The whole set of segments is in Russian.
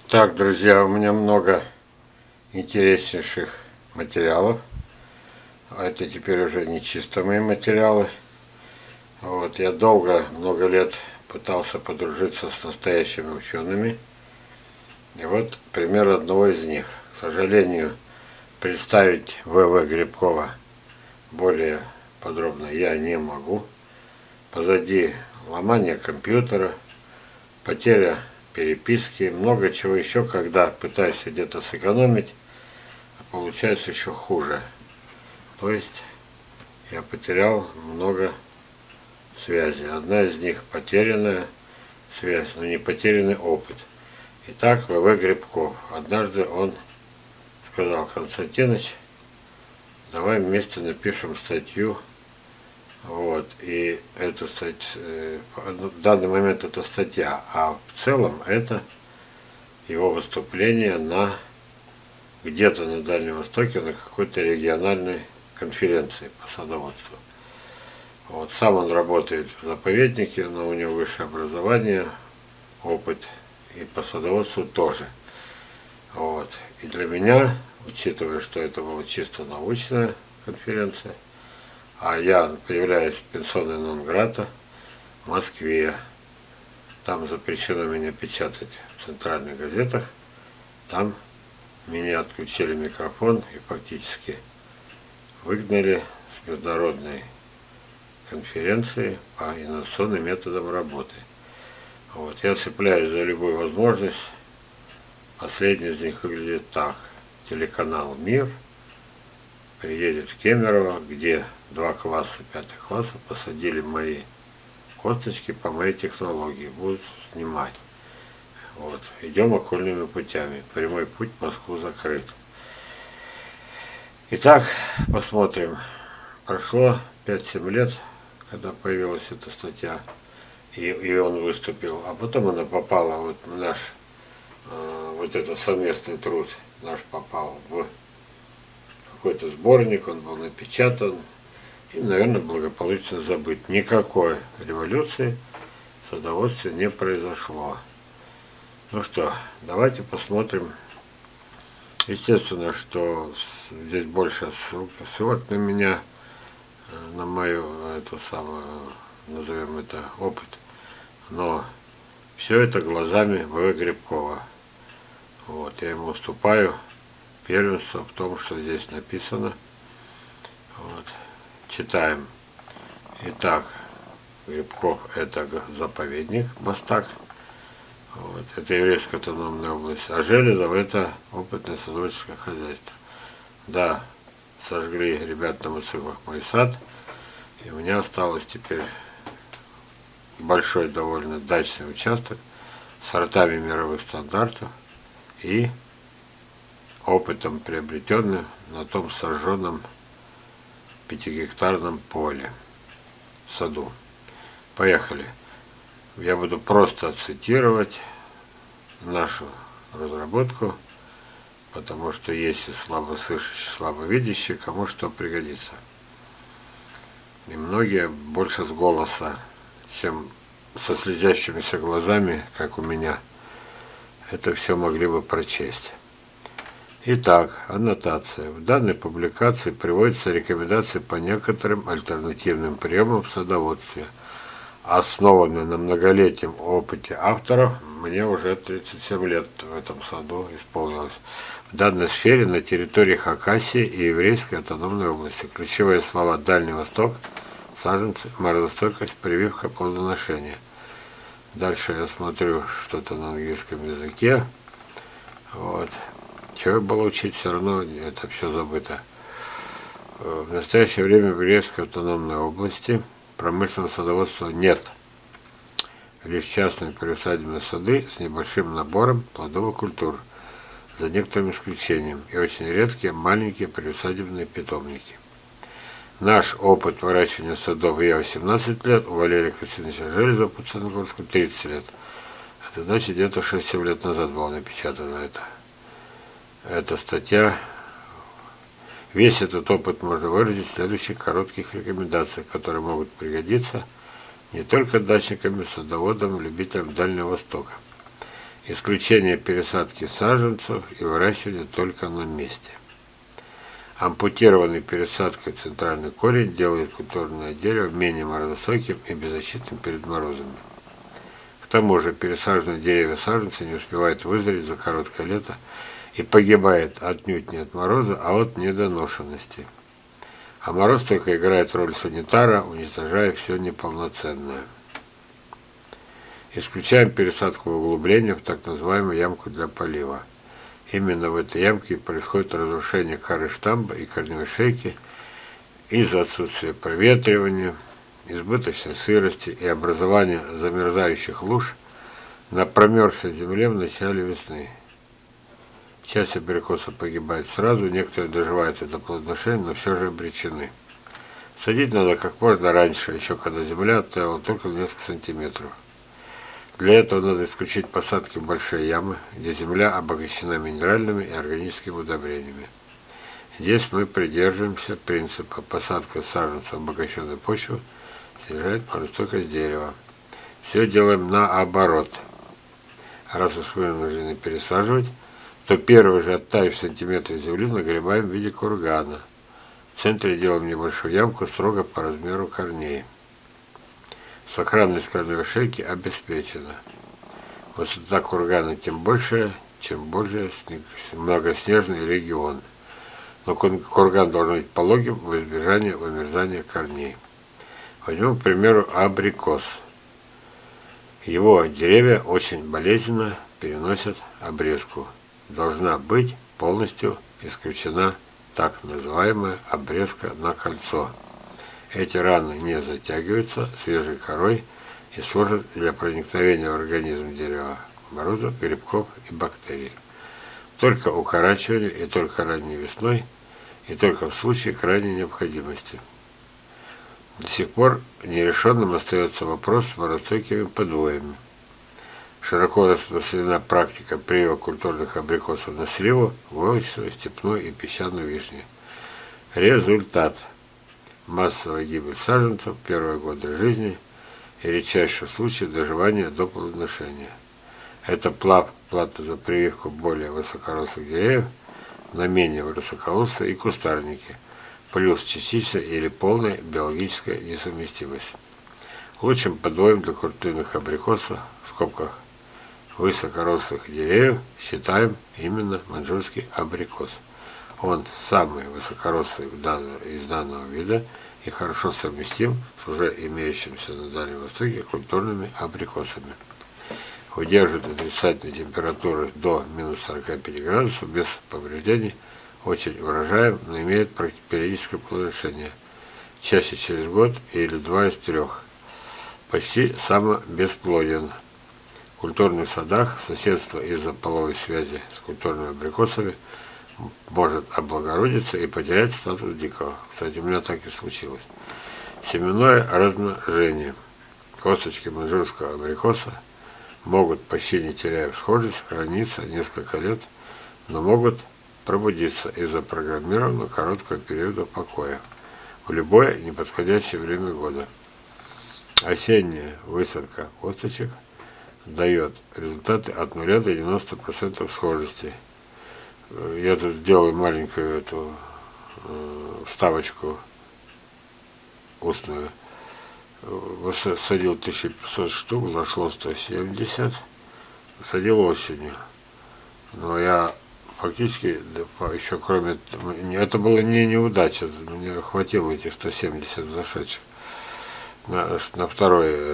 Так, друзья, у меня много интереснейших материалов. Это теперь уже не чисто мои материалы. Вот, я много лет пытался подружиться с настоящими учеными. И вот пример одного из них. К сожалению, представить В.В. Грибкова более подробно я не могу. Позади ломание компьютера, потеря переписки, много чего еще, когда пытаюсь где-то сэкономить, а получается еще хуже. То есть я потерял много связей. Одна из них потерянная связь, но не потерянный опыт. Итак, В.В. Грибков. Однажды он сказал: Константинович, давай вместе напишем статью. Вот, и эту статью, в данный момент это статья, а в целом это его выступление где-то на Дальнем Востоке, на какой-то региональной конференции по садоводству. Вот, сам он работает в заповеднике, но у него высшее образование, опыт и по садоводству тоже. Вот. И для меня, учитывая, что это была чисто научная конференция, а я появляюсь в персоной нон-грата в Москве. Там запрещено меня печатать в центральных газетах. Там меня отключили микрофон и фактически выгнали с международной конференции по инновационным методам работы. Вот. Я цепляюсь за любую возможность. Последний из них выглядит так. Телеканал «Мир» приедет в Кемерово, где 2 класса, 5 класса посадили мои косточки по моей технологии, будут снимать. Вот. Идем окольными путями. Прямой путь в Москву закрыт. Итак, посмотрим. Прошло 5-7 лет, когда появилась эта статья, и он выступил. А потом она попала, вот наш, вот этот совместный труд наш попал в какой-то сборник, он был напечатан и, наверное, благополучно забыт. Никакой революции в садоводстве не произошло. Ну что, давайте посмотрим. Естественно, что здесь больше ссылок на меня, на мою, эту самую, назовем это, опыт. Но все это глазами В.В. Грибкова. Вот, я ему уступаю первенство в том, что здесь написано. Вот. Читаем. Итак, Грибков – это заповедник Бастак. Вот. Это еврейская автономная область. А Железов – это опытное садоводческое хозяйство. Да, сожгли ребят на мотоциклах мой сад. И у меня осталось теперь большой довольно дачный участок с сортами мировых стандартов и опытом, приобретенным на том сожженном 5-гектарном поле в саду. Поехали. Я буду просто цитировать нашу разработку, потому что есть и слабослышащие, слабовидящие, кому что пригодится. И многие больше с голоса, чем со слезящимися глазами, как у меня, это все могли бы прочесть. Итак, аннотация. В данной публикации приводятся рекомендации по некоторым альтернативным приемам в садоводстве, основанные на многолетнем опыте авторов. Мне уже 37 лет в этом саду исполнилось. В данной сфере на территории Хакасии и Еврейской автономной области. Ключевые слова: Дальний Восток, саженцы, морозостойкость, прививка, плодоношение. Дальше я смотрю что-то на английском языке. Вот. Чего было учить, все равно это все забыто. В настоящее время в Еврейской автономной области промышленного садоводства нет. Лишь частные приусадебные сады с небольшим набором плодовых культур, за некоторым исключением, и очень редкие маленькие приусадебные питомники. Наш опыт выращивания садов: я 18 лет, у Валерия Константиновича Железова по Ценогорску 30 лет. Это значит, где-то 6-7 лет назад была напечатана эта статья. Весь этот опыт можно выразить в следующих коротких рекомендациях, которые могут пригодиться не только дачникам, садоводам, любителям Дальнего Востока. Исключение пересадки саженцев и выращивания только на месте. Ампутированный пересадкой центральный корень делает культурное дерево менее морозостойким и беззащитным перед морозами. К тому же пересаженные деревья саженцы не успевают вызреть за короткое лето и погибает отнюдь не от мороза, а от недоношенности. А мороз только играет роль санитара, уничтожая все неполноценное. Исключаем пересадку в углубление в так называемую ямку для полива. Именно в этой ямке происходит разрушение коры штамба и корневой шейки из-за отсутствия проветривания, избыточной сырости и образования замерзающих луж на промерзшей земле в начале весны. Часть абрикосов погибает сразу, некоторые доживают до плодоношения, но все же обречены. Садить надо как можно раньше, еще когда земля оттаяла только на несколько сантиметров. Для этого надо исключить посадки в большие ямы, где земля обогащена минеральными и органическими удобрениями. Здесь мы придерживаемся принципа посадка саженцев в обогащенной почву снижает морозостойкость дерева. Все делаем наоборот. Раз уж мы вынуждены пересаживать, то первый же оттаив сантиметр земли нагребаем в виде кургана. В центре делаем небольшую ямку строго по размеру корней. Сохранность корневой шейки обеспечена. Высота кургана тем больше, чем больше многоснежный регион. Но курган должен быть пологим в избежание вымерзания корней. Возьмем, к примеру, абрикос. Его деревья очень болезненно переносят обрезку. Должна быть полностью исключена так называемая обрезка на кольцо. Эти раны не затягиваются свежей корой и служат для проникновения в организм дерева морозов, грибков и бактерий. Только укорачивание и только ранней весной, и только в случае крайней необходимости. До сих пор нерешенным остается вопрос с морозостойкими подвоями. Широко распространена практика привива культурных абрикосов на сливу, войлочную, степную и песчаную вишню. Результат. Массовая гибель саженцев в первые годы жизни и редчайших случаев доживания до плодоношения. Это плата за прививку более высокорослых деревьев на менее высокорослые и кустарники, плюс частичная или полная биологическая несовместимость. Лучшим подвоем для культурных абрикосов, в скобках, высокорослых деревьев считаем именно маньчжурский абрикос. Он самый высокорослый из данного вида и хорошо совместим с уже имеющимися на Дальнем Востоке культурными абрикосами. Выдерживает отрицательные температуры до минус 45 градусов без повреждений, очень урожаем, но имеет периодическое плодоношение, чаще через год или 2 из 3. Почти самобесплоден. В культурных садах соседство из-за половой связи с культурными абрикосами может облагородиться и потерять статус дикого. Кстати, у меня так и случилось. Семенное размножение. Косточки маньчжурского абрикоса могут, почти не теряя схожесть, храниться несколько лет, но могут пробудиться из-за программированного короткого периода покоя в любое неподходящее время года. Осенняя высадка косточек дает результаты от 0 до 90% схожести. Я тут сделаю маленькую эту вставочку устную. Садил 1500 штук, зашло 170. Садил осенью. Но я фактически, еще кроме... Это было не неудача, мне хватило этих 170 зашедших. На второе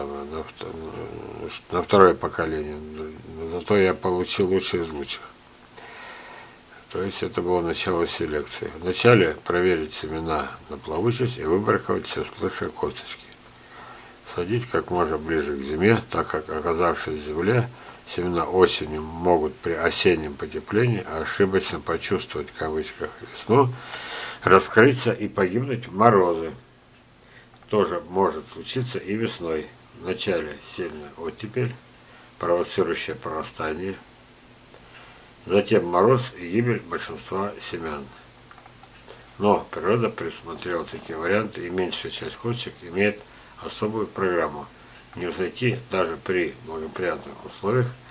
на второе поколение. Зато я получил лучшие из лучших. То есть это было начало селекции. Вначале проверить семена на плавучесть и выбраковать все всплывшие косточки. Садить как можно ближе к зиме, так как, оказавшись в земле, семена осенью могут при осеннем потеплении ошибочно почувствовать, в кавычках, весну, раскрыться и погибнуть в морозы. Тоже может случиться и весной. Вначале сильная оттепель, провоцирующая прорастание, затем мороз и гибель большинства семян. Но природа предусмотрела такие варианты, и меньшая часть косточек имеет особую программу не взойти даже при благоприятных условиях,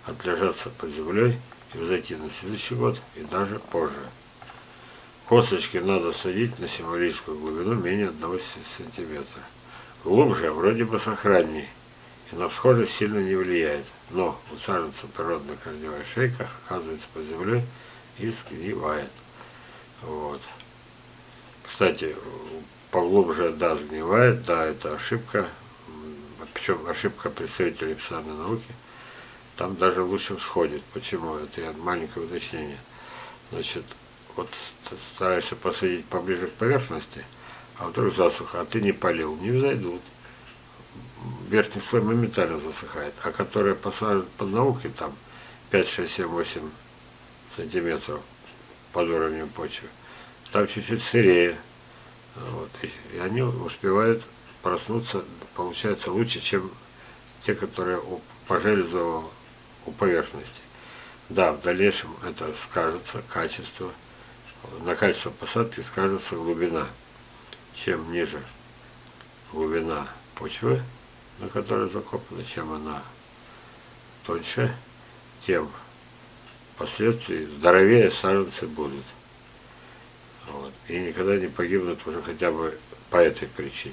отлежаться под землей и взойти на следующий год и даже позже. Косточки надо садить на символическую глубину менее 1 сантиметра. Глубже вроде бы сохранней и на всхожесть сильно не влияет, но у саженца природная корневая шейка оказывается под землей и сгнивает. Вот. Кстати, поглубже, да, сгнивает, да, это ошибка, причем ошибка представителей писанной науки, там даже лучше всходит. Почему? Это я маленькое уточнение. Значит, вот стараешься посадить поближе к поверхности, а вдруг засуха, а ты не полил, не взойдут. Верхний слой моментально засыхает, а которые посажены под наукой, там 5, 6, 7, 8 сантиметров под уровнем почвы, там чуть-чуть сырее. Вот, и они успевают проснуться, получается, лучше, чем те, которые по железу у поверхности. Да, в дальнейшем это скажется качество, на качество посадки скажется глубина. Чем ниже глубина почвы, на которой закопана, чем она тоньше, тем впоследствии здоровее саженцы будут. Вот. И никогда не погибнут уже хотя бы по этой причине.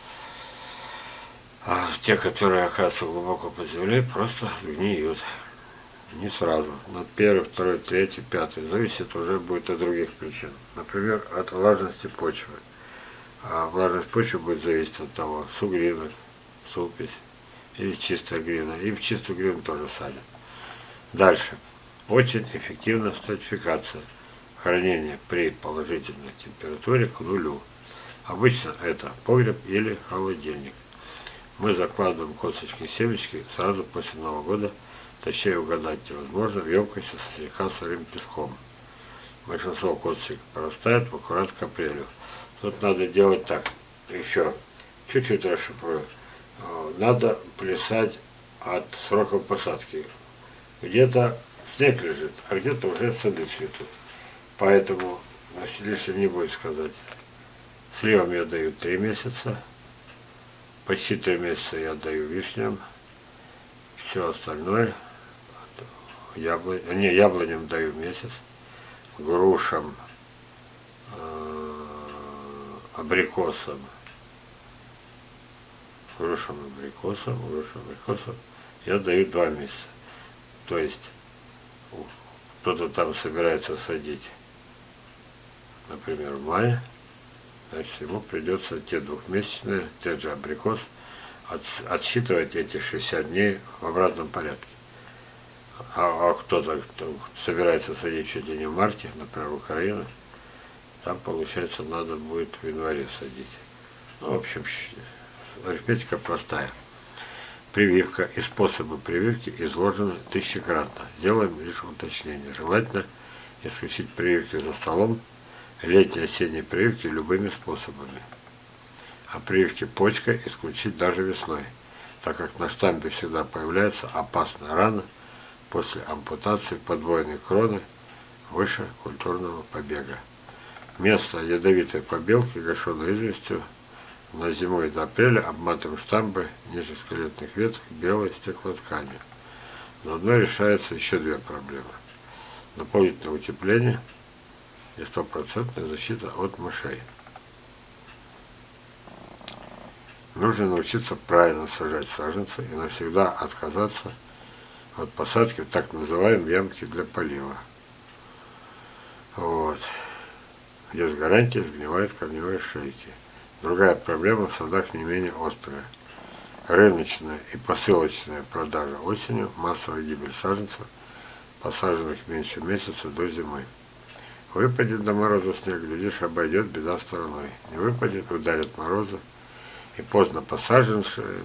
А те, которые оказываются глубоко под землей, просто гниют. Не сразу. На 1, 2, 3, 5. Зависит уже будет от других причин. Например, от влажности почвы. А влажность почвы будет зависеть от того, суглинок, супесь или чистая глина. И в чистую глину тоже садят. Дальше. Очень эффективна стратификация. Хранение при положительной температуре к нулю. Обычно это погреб или холодильник. Мы закладываем косточки и семечки сразу после Нового года, точнее угадать невозможно, в емкости со слегка сырым песком. Большинство косточек прорастает в аккурат к апрелю. Тут надо делать так. Еще чуть-чуть расшифрую. Надо плясать от сроков посадки. Где-то снег лежит, а где-то уже сады цветут. Поэтому, лишним не будет сказать. Сливам я даю 3 месяца. Почти 3 месяца я даю вишням. Все остальное, яблоням даю месяц. Грушам, абрикосам я даю 2 месяца. То есть кто-то там собирается садить, например, в мае, значит, ему придется те 2-месячные, тот же абрикос, отсчитывать эти 60 дней в обратном порядке. А кто-то собирается садить чуть ли не в марте, например, Украина, там, получается, надо будет в январе садить. Ну, в общем, арифметика простая. Прививка и способы прививки изложены тысячекратно. Сделаем лишь уточнение. Желательно исключить прививки за столом, летние и осенние прививки любыми способами. А прививки почкой исключить даже весной, так как на штампе всегда появляется опасная рана после ампутации подвойной кроны выше культурного побега. Вместо ядовитой побелки, гашеной известью, на зимой до апреля обматываем штампы ниже скелетных веток белой стеклотканью. Заодно решается еще 2 проблемы. Дополнительное утепление и 100% защита от мышей. Нужно научиться правильно сажать саженцы и навсегда отказаться от посадки в так называемые ямки для полива. Вот. Где с гарантией сгнивают корневые шейки. Другая проблема в садах не менее острая. Рыночная и посылочная продажа осенью, массовая гибель саженцев, посаженных меньше месяца до зимы. Выпадет до мороза снег, глядишь, обойдет беда стороной. Не выпадет, ударят морозы, и поздно посаженные,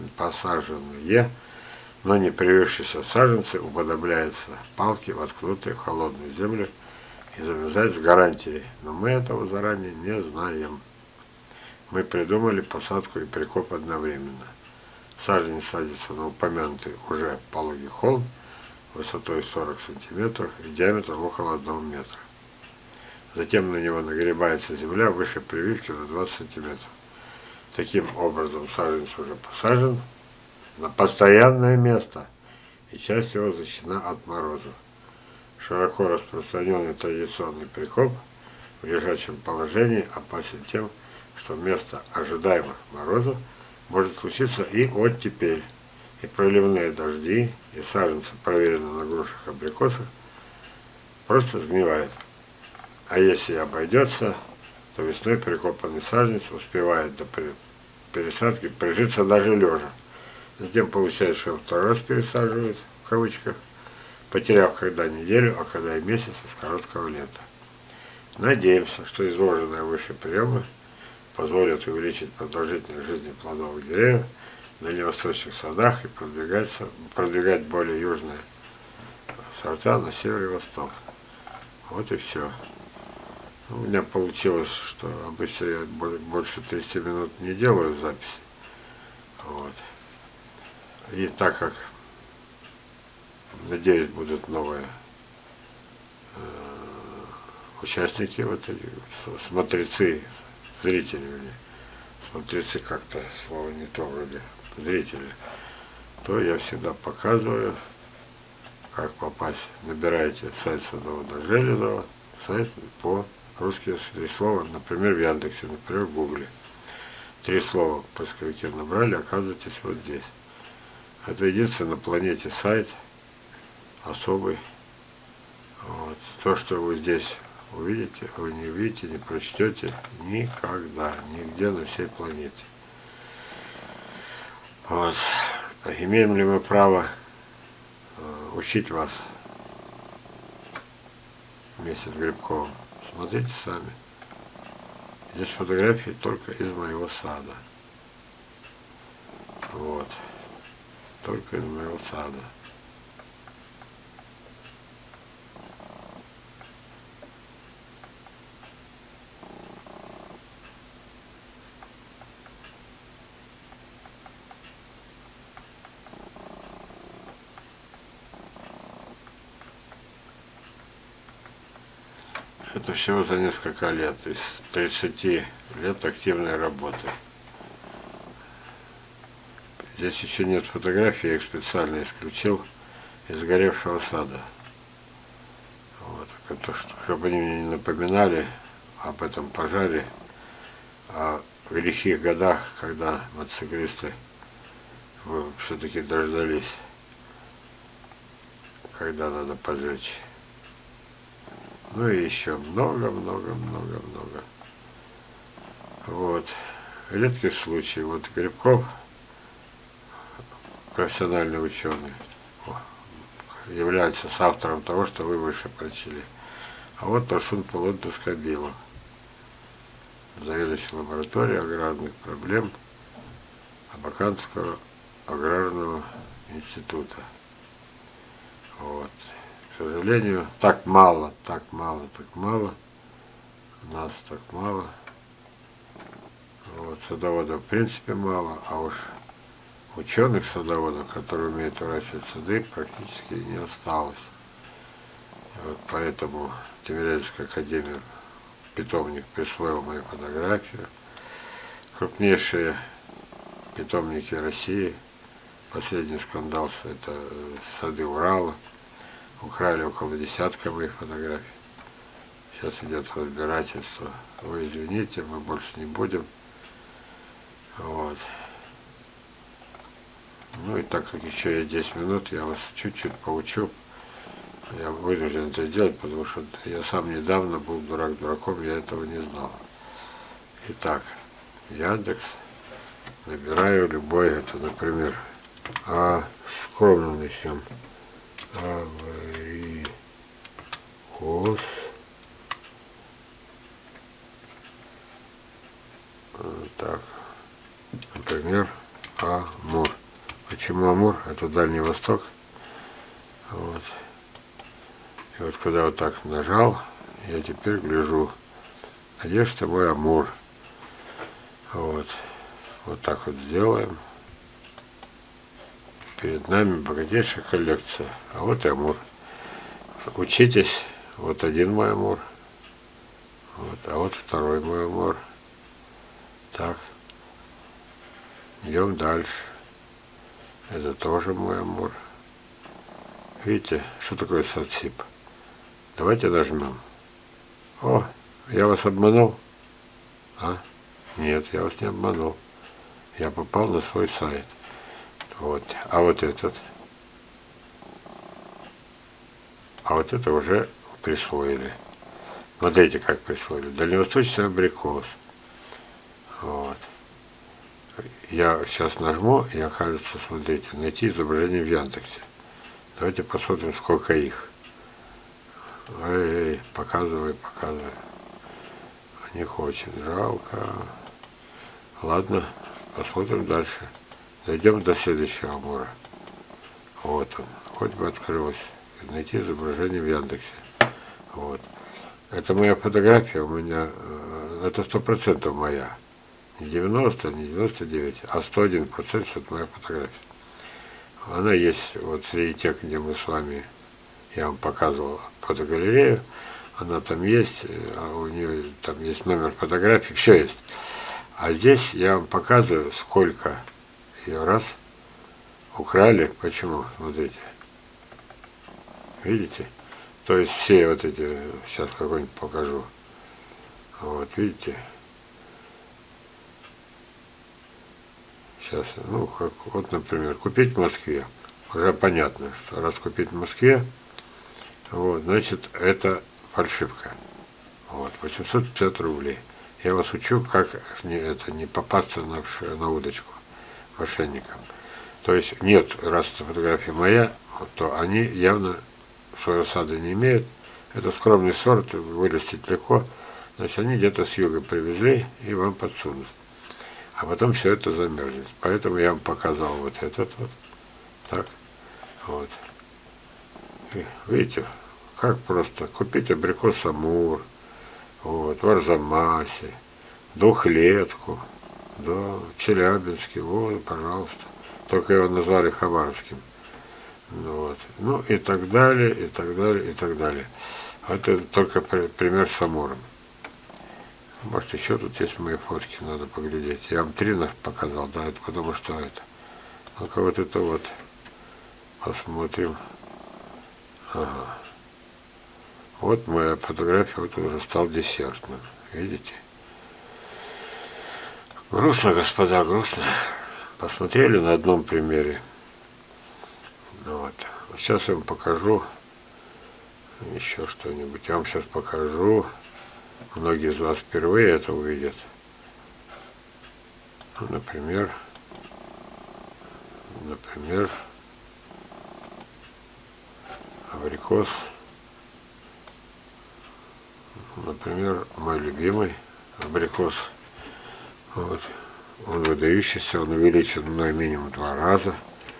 но не привившиеся саженцы уподобляются палке, воткнутые в холодную землю, и замерзают с гарантией. Но мы этого заранее не знаем. Мы придумали посадку и прикоп одновременно. Саженец садится на упомянутый уже пологий холм высотой 40 сантиметров и диаметром около 1 метра. Затем на него нагребается земля выше прививки на 20 сантиметров. Таким образом саженец уже посажен на постоянное место и часть его защищена от мороза. Широко распространенный традиционный прикоп в лежачем положении опасен тем, что вместо ожидаемых морозов может случиться и оттепель, и проливные дожди, и саженцы, проверенные на грушах и абрикосах, просто сгнивают. А если обойдется, то весной прикопанный саженец успевает до пересадки прижиться даже лежа. Затем получается, что второй раз пересаживают, в кавычках, потеряв когда неделю, а когда и месяц из короткого лета. Надеемся, что изложенные выше приемы позволят увеличить продолжительность жизни плодовых деревьев в дальневосточных садах и продвигать более южные сорта на север и восток. Вот и все. У меня получилось, что обычно я больше 30 минут не делаю записи. Вот. И так как, надеюсь, будут новые участники, вот эти смотрецы, зрители, смотрецы как-то слово не то вроде, зрители, то я всегда показываю, как попасть. Набираете сайт садовода Железова, сайт по русские 3 слова, например, в Яндексе, например, в Гугле. 3 слова в поисковике набрали, оказываетесь вот здесь. Это единственный на планете сайт особый. Вот. То, что вы здесь увидите, вы не увидите, не прочтете никогда, нигде на всей планете. Вот. Имеем ли мы право учить вас вместе с Грибковым? Смотрите сами. Здесь фотографии только из моего сада. Вот. Только из моего сада. Это всего за несколько лет, из 30 лет активной работы. Здесь еще нет фотографий, я их специально исключил из сгоревшего сада. Вот. Чтобы они мне не напоминали об этом пожаре, о лихих годах, когда мотоциклисты все-таки дождались, когда надо поджечь. Ну и еще много. Вот. Редкий случай. Вот Грибков, профессиональный ученый, является соавтором того, что вы выше прочли. А вот Турсун Пулон Тускабилов, заведующий лабораторией аграрных проблем Абаканского аграрного института. Вот. К сожалению, так мало, нас так мало. Вот, садоводов в принципе мало, а уж ученых-садоводов, которые умеют выращивать сады, практически не осталось. И вот поэтому Тимирязевская академия питомник присвоил мою фотографию. Крупнейшие питомники России, последний скандал, это сады Урала, украли около десятка моих фотографий. Сейчас идет разбирательство. Вы извините, мы больше не будем. Вот. Ну и так как еще есть 10 минут, я вас чуть-чуть поучу. Я вынужден это сделать, потому что я сам недавно был дурак дураком, я этого не знал. Итак, Яндекс. Набираю любой, это, например, скромно начнем. Абрикос. Так, например, Амур. Почему Амур? Это Дальний Восток. Вот. И вот когда вот так нажал, я теперь гляжу, где же мой Амур. Вот. Вот так вот сделаем. Перед нами богатейшая коллекция. А вот и Амур. Учитесь. Вот один мой Амур. Вот, а вот второй мой Амур. Так. Идем дальше. Это тоже мой Амур. Видите, что такое совсип? Давайте нажмем. О, я вас обманул? А? Нет, я вас не обманул. Я попал на свой сайт. Вот. А вот этот. А вот это уже присвоили. Смотрите, как присвоили. Дальневосточный абрикос. Вот. Я сейчас нажму, и окажется, смотрите, найти изображение в Яндексе. Давайте посмотрим, сколько их. Эй, показывай. Не хочет, жалко. Ладно, посмотрим дальше. Дойдем до следующего Амура. Вот он, хоть бы открылось. Найти изображение в Яндексе. Вот. Это моя фотография, у меня, это 100% моя. Не 90, не 99, а 101%, что это моя фотография. Она есть вот среди тех, где мы с вами, я вам показывал фотогалерею, она там есть, а у нее там есть номер фотографии, все есть. А здесь я вам показываю, сколько ее раз украли. Почему? Смотрите. Видите? То есть все вот эти, сейчас какой-нибудь покажу. Вот, видите? Сейчас, ну, как, вот, например, купить в Москве. Уже понятно, что раз купить в Москве, вот, значит, это фальшивка. Вот, 850 рублей. Я вас учу, как не попасться на удочку мошенникам. То есть нет, раз эта фотография моя, то они явно своего сада не имеют. Это скромный сорт, вырастить легко. Значит, они где-то с юга привезли и вам подсунут. А потом все это замерзнет. Поэтому я вам показал вот этот вот. Так. Вот. И, видите, как просто. Купить абрикос Амур. Вот, в Арзамасе, двухлетку, да, Челябинский, вот, пожалуйста. Только его назвали Хабаровским. Вот. Ну и так далее, и так далее, и так далее. Это только пример с Амуром. Может, еще тут есть мои фотки, надо поглядеть. Я вам 3 показал, да, это потому что это. Ну-ка вот это вот посмотрим. Ага. Вот моя фотография, вот уже стал десертным. Видите? Грустно, господа, грустно. Посмотрели на одном примере. Вот. Сейчас я вам покажу еще что-нибудь. Я вам сейчас покажу. Многие из вас впервые это увидят. Например, абрикос. Например, мой любимый абрикос. Вот. Он выдающийся, он увеличен мной минимум 2 раза.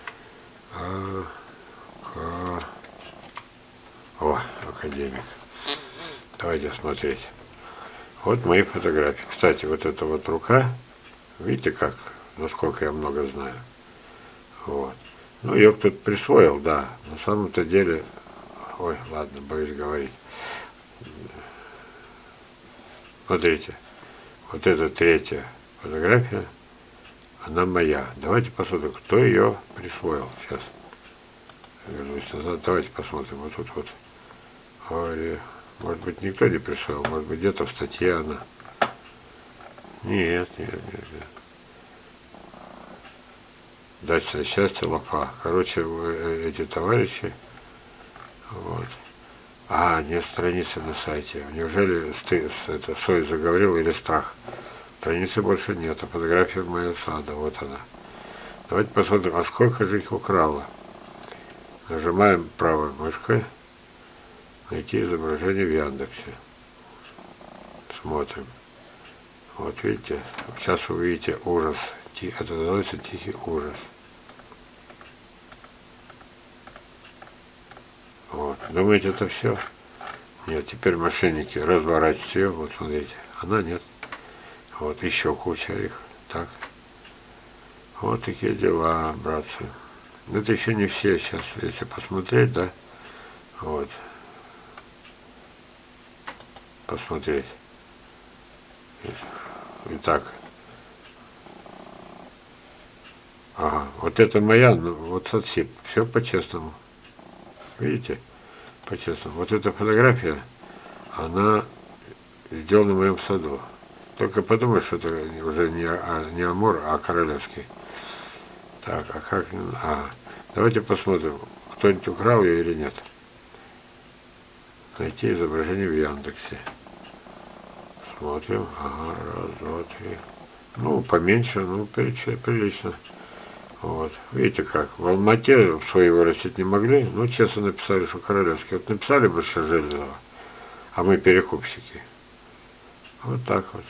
О, академик. Давайте смотреть. Вот мои фотографии. Кстати, вот эта вот рука, видите как, насколько я много знаю. Вот. Ну, ее кто-то присвоил, да. На самом-то деле, ой, ладно, боюсь говорить. Смотрите, вот эта 3-я фотография, она моя. Давайте посмотрим, кто ее присвоил. Сейчас вернусь назад. Давайте посмотрим. Вот тут вот. Ой, может быть, никто не присвоил, может быть, где-то в статье она. Нет. Дачное счастье, Лафа. Короче, эти товарищи. Вот. А, нет страницы на сайте. Неужели это Сой заговорил или страх? Страницы больше нет, а фотография моего сада, вот она. Давайте посмотрим, а сколько же их украло. Нажимаем правой мышкой. Найти изображение в Яндексе. Смотрим. Вот видите, сейчас вы увидите ужас. Это называется тихий ужас. Вот. Думаете, это все? Нет, теперь мошенники разворачивают ее. Вот смотрите. Она нет. Вот еще куча их. Так. Вот такие дела, братцы. Это еще не все. Сейчас, если посмотреть, да. Вот. Посмотреть. Итак. Ага. Вот это моя, ну, вот совсем. Все по-честному. Видите? По-честному. Вот эта фотография, она сделана в моем саду. Только подумай, что это уже не Амур, а королевский. Так, а как... давайте посмотрим, кто-нибудь украл ее или нет. Найти изображение в Яндексе. Смотрим. Ага, раз, два, три. Ну, поменьше, ну, прилично. Вот. Видите как, в Алмате свои вырастить не могли, ну, честно написали, что королевский. Вот написали бы Железова, а мы перекупщики. Вот так вот.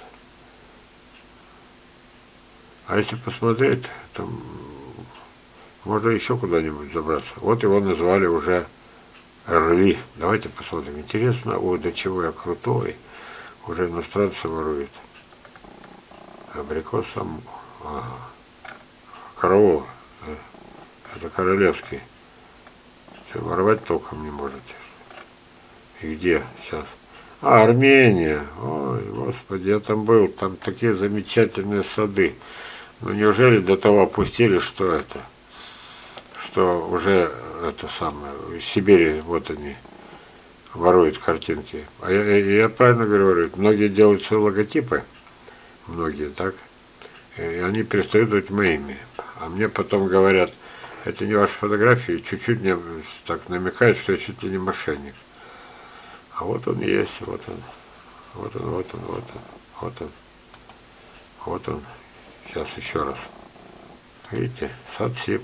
А если посмотреть, там можно еще куда-нибудь забраться. Вот его назвали уже Рли. Давайте посмотрим. Интересно, ой, до чего я крутой. Уже иностранцы воруют. Абрикос сам. Ага. Караул. Это королевский. Что, воровать толком не можете. И где сейчас? Армения. Ой, господи, я там был. Там такие замечательные сады. Ну неужели до того опустили, что это? Что уже это самое, в Сибири, вот они, воруют картинки. А я правильно говорю, многие делают свои логотипы, многие, так? И они перестают быть моими. А мне потом говорят, это не ваши фотографии, чуть-чуть мне так намекают, что я чуть ли не мошенник. А вот он есть, вот он. Вот он, вот он, вот он, вот он. Вот он. Сейчас еще раз. Видите, сад-сип.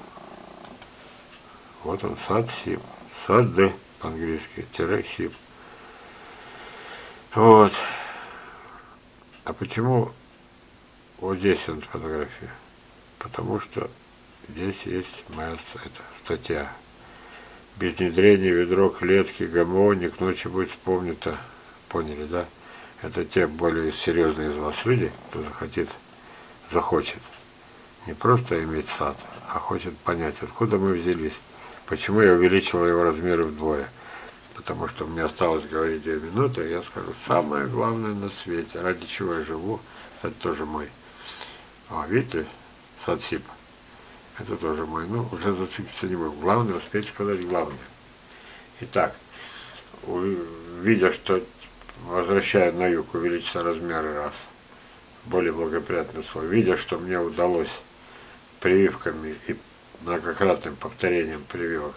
Вот он, сад-сип. Сад-д по-английски, тире-сип. Вот. А почему вот здесь он фотография? Потому что здесь есть моя статья. Без внедрения ведро клетки, ГМО не к ночи будет вспомнито. Поняли, да? Это те более серьезные из вас люди, кто захочет не просто иметь сад, а хочет понять, откуда мы взялись. Почему я увеличил его размеры вдвое. Потому что мне осталось говорить 2 минуты, я скажу самое главное на свете, ради чего я живу, это тоже мой. Видите, сад-сип. Это тоже мой. Ну, уже зацепиться не буду. Главное, успеть сказать главное. Итак, видя, что, возвращая на юг, увеличится размеры раз, более благоприятный условия, видя, что мне удалось прививками и многократным повторением прививок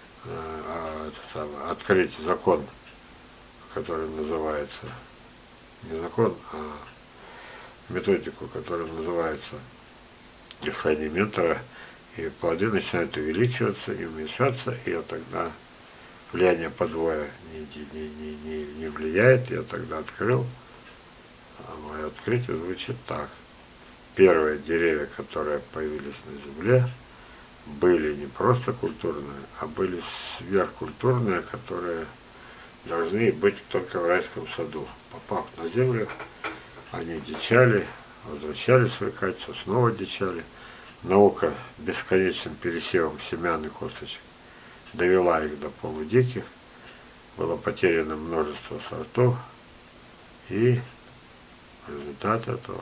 открыть закон, который называется, не закон, а методику, которая называется дыхание ментора, и плоды начинают увеличиваться и уменьшаться, и я тогда влияние подвоя не влияет, я тогда открыл, а мое открытие звучит так. Первые деревья, которые появились на земле, были не просто культурные, а были сверхкультурные, которые должны быть только в райском саду. Попав на землю, они дичали, возвращали свои качества, снова дичали. Наука бесконечным пересевом семян и косточек довела их до полудиких, было потеряно множество сортов, и результат этого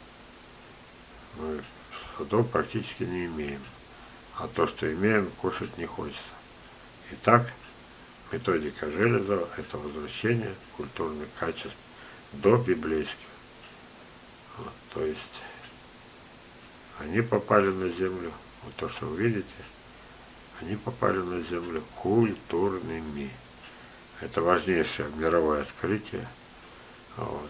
мы садов практически не имеем. А то, что имеем, кушать не хочется. Итак, методика Железова – это возвращение культурных качеств до библейских. Вот, то есть они попали на землю, вот то, что вы видите, они попали на землю культурными. Это важнейшее мировое открытие. Вот.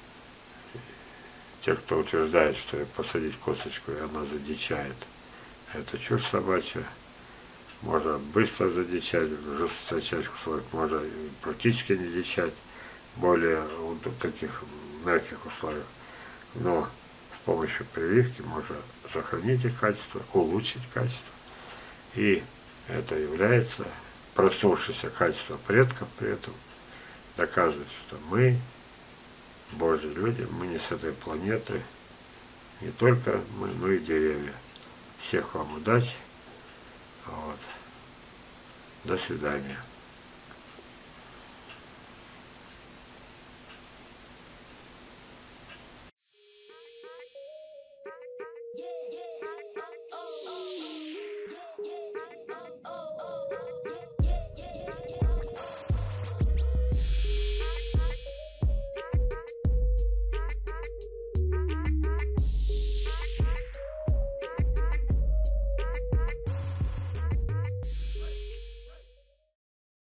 Те, кто утверждает, что посадить косточку, и она задичает, это чушь собачья. Можно быстро задичать, в жесточайших условиях, можно практически не дичать, более в таких мягких условиях. Но с помощью прививки можно сохранить их качество, улучшить качество. И это является проснувшееся качество предков, при этом доказывает, что мы, Божьи люди, мы не с этой планеты, не только мы, но и деревья. Всех вам удачи. Вот. До свидания.